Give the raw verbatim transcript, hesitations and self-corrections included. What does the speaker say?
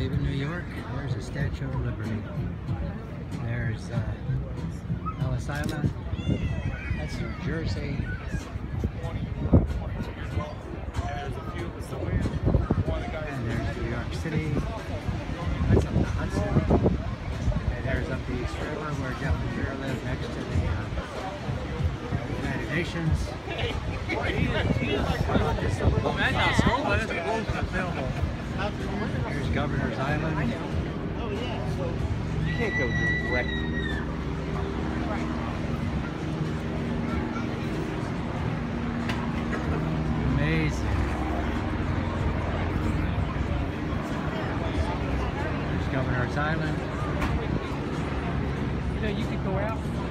Haven, New York. There's a Statue of Liberty. There's uh, Ellis Island. That's New Jersey. And there's New York City. That's up the Hudson. And there's up the East River where Jeff and Vera live next to the uh, United Nations. Here's Governor's Island. You can't go direct. Amazing. There's Governor's Island. You know, you could go out.